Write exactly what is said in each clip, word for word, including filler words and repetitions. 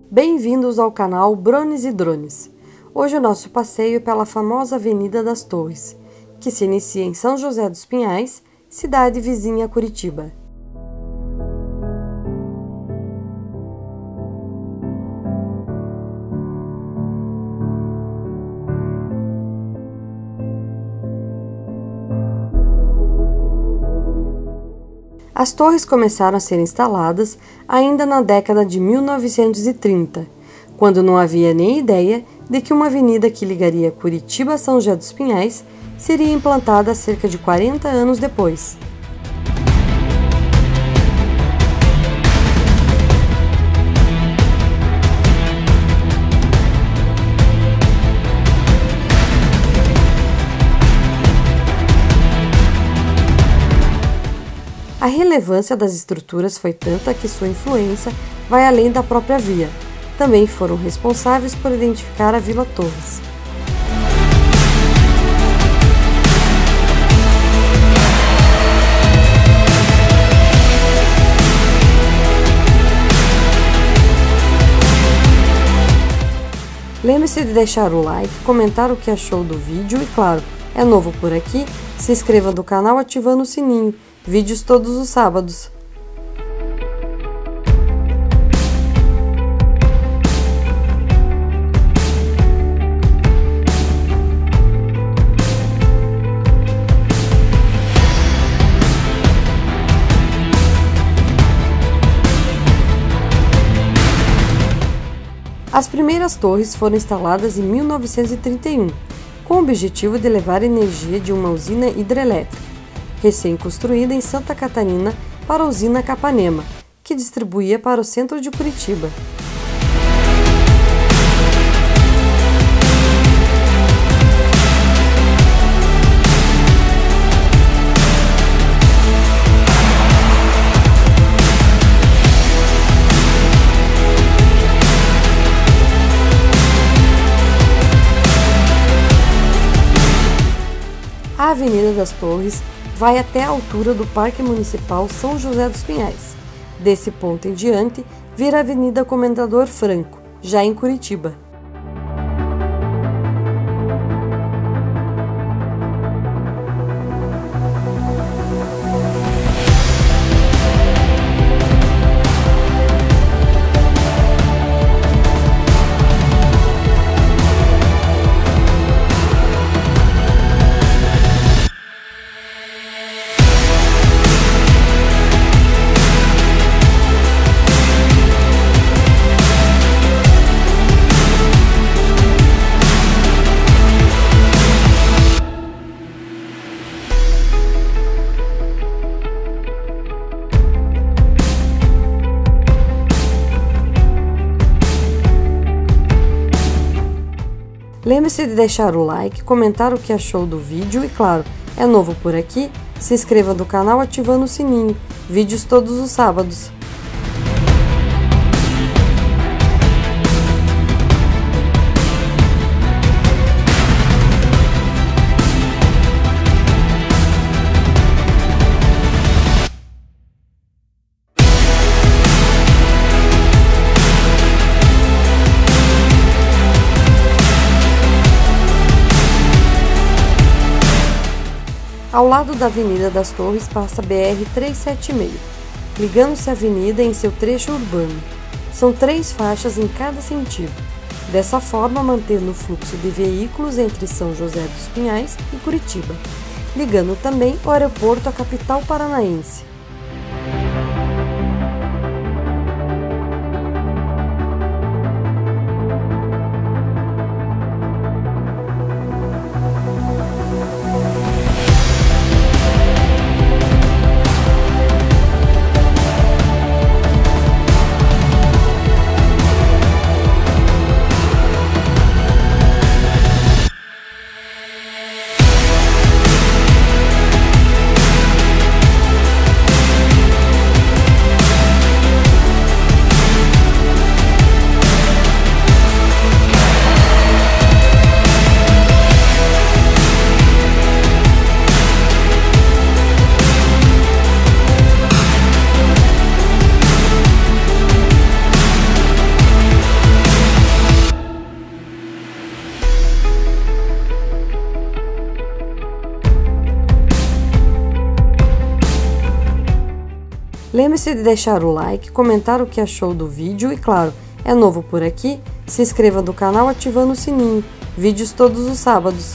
Bem-vindos ao canal Brones e Drones. Hoje o nosso passeio é pela famosa Avenida das Torres, que se inicia em São José dos Pinhais, cidade vizinha a Curitiba. As torres começaram a ser instaladas ainda na década de mil novecentos e trinta, quando não havia nem ideia de que uma avenida que ligaria Curitiba a São José dos Pinhais seria implantada cerca de quarenta anos depois. A relevância das estruturas foi tanta que sua influência vai além da própria via. Também foram responsáveis por identificar a Vila Torres. Lembre-se de deixar o like, comentar o que achou do vídeo e, claro, é novo por aqui, se inscreva no canal ativando o sininho. Vídeos todos os sábados. As primeiras torres foram instaladas em mil novecentos e trinta e um, com o objetivo de levar energia de uma usina hidrelétrica recém-construída em Santa Catarina para a usina Capanema, que distribuía para o centro de Curitiba. A Avenida das Torres vai até a altura do Parque Municipal São José dos Pinhais. Desse ponto em diante, vira a Avenida Comendador Franco, já em Curitiba. Lembre-se de deixar o like, comentar o que achou do vídeo e, claro, é novo por aqui, se inscreva no canal ativando o sininho. Vídeos todos os sábados. Ao lado da Avenida das Torres passa a B R trezentos e setenta e seis, ligando-se à avenida em seu trecho urbano. São três faixas em cada sentido, dessa forma mantendo o fluxo de veículos entre São José dos Pinhais e Curitiba, ligando também o aeroporto à capital paranaense. Lembre-se de deixar o like, comentar o que achou do vídeo e, claro, é novo por aqui? Se inscreva no canal ativando o sininho. Vídeos todos os sábados.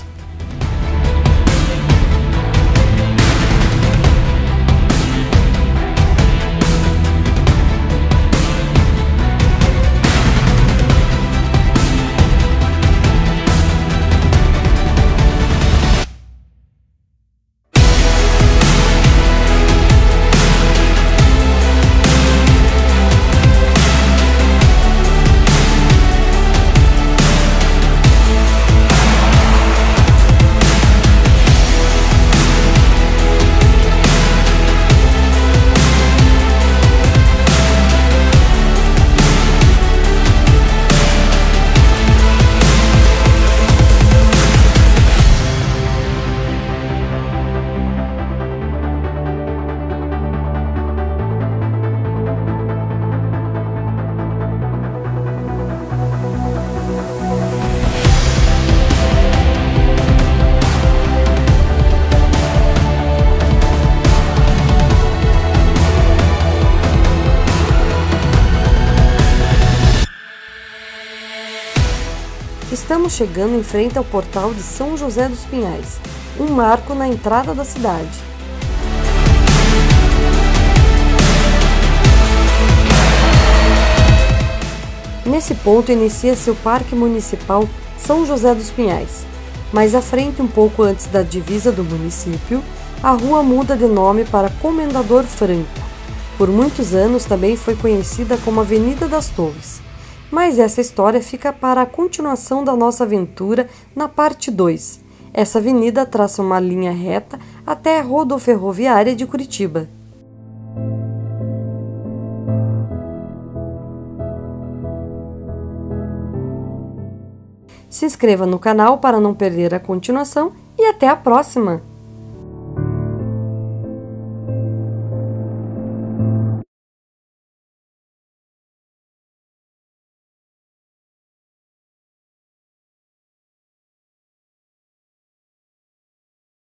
Estamos chegando em frente ao portal de São José dos Pinhais, um marco na entrada da cidade. Nesse ponto inicia-se o Parque Municipal São José dos Pinhais. Mais à frente, um pouco antes da divisa do município, a rua muda de nome para Comendador Franco. Por muitos anos também foi conhecida como Avenida das Torres. Mas essa história fica para a continuação da nossa aventura na parte dois. Essa avenida traça uma linha reta até a rodoferroviária de Curitiba. Se inscreva no canal para não perder a continuação e até a próxima!